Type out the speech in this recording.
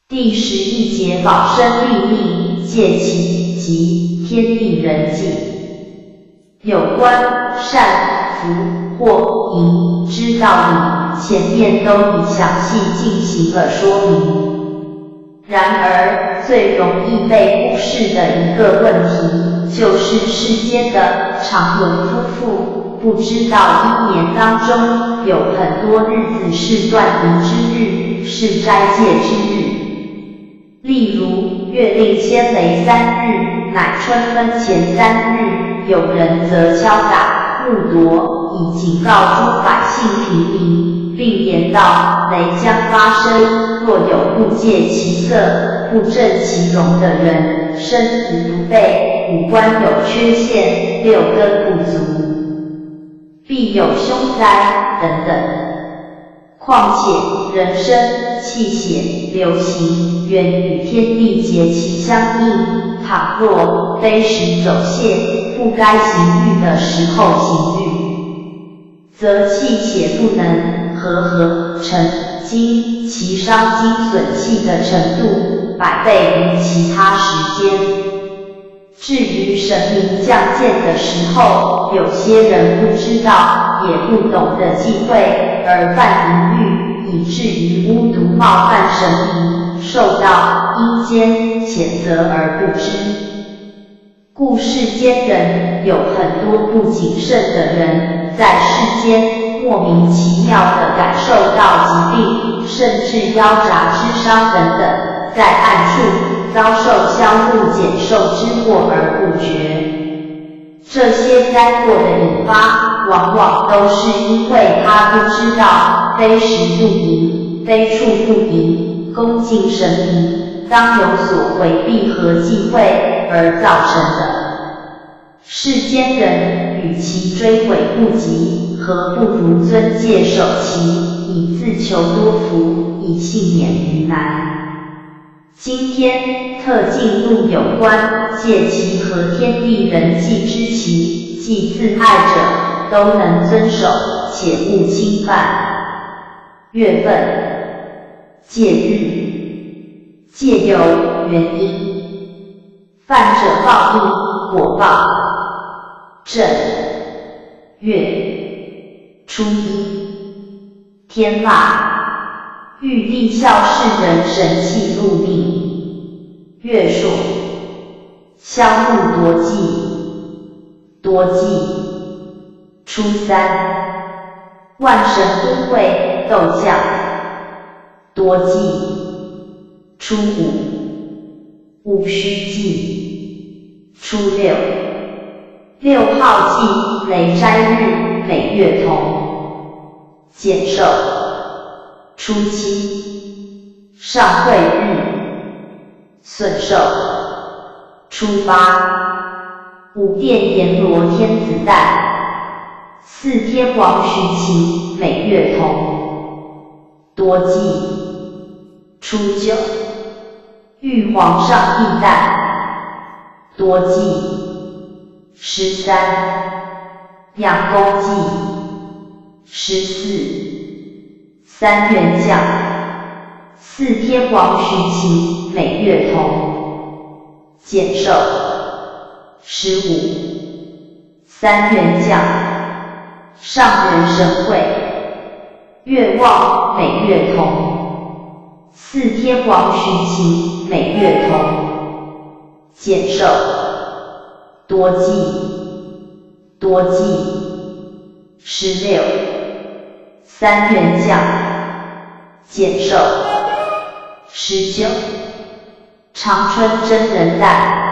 第11节保身立命，戒其即天地人际。有关善、福或淫之道理，前面都已详细进行了说明。然而，最容易被忽视的一个问题，就是世间的常伦夫妇，不知道一年当中有很多日子是断淫之日，是斋戒之日。例如，月令先雷3日，乃春分前3日，有人则敲打、木夺，以警告诸百姓平民，并言道：雷将发生，若有不戒其色、不正其容的人，身子不备，五官有缺陷，六根不足，必有凶灾等等。况且人生、气血、流行，原与天地节气相应，倘若非时走泄，不该行欲的时候行欲，则气血不能和成精，其伤精损气的程度100倍于其他时间。至于神明降剑的时候，有些人不知道，也不懂得忌讳，而犯淫欲，以至于污毒冒犯神明，受到阴间谴责而不知。故世间人有很多不谨慎的人，在世间莫名其妙地感受到疾病，甚至腰札之伤等等，在暗处遭受相互减寿之祸而不觉。这些灾祸的引发，往往都是因为他不知道非时不淫，非处不淫，恭敬神明，当有所回避和忌讳而造成的。世间人与其追悔不及，何不如遵戒守期，以自求多福，以幸免于难。今天特进入有关戒期和天地人际之期，即自爱者都能遵守，且勿侵犯。月份、戒日、戒有原因，犯者报应，果报。正月初一，天腊，玉帝孝世人神器入命。月朔，香木夺祭，多祭。初三，万神都会斗将，多祭。初五，戊戌祭。初六，6号忌雷斋日，每月同，减寿。初七，上会日，损寿。初八，五殿阎罗天子诞，4天王许勤，每月同，多忌。初九，玉皇上帝诞，多忌。13，阳公祭。14，三元将，4天王许勤，每月同，减寿。15，三元将，上元神会，月旺，每月同，4天王许勤，每月同，减寿。多忌，多忌。16，三元将，减寿。19，长春真人诞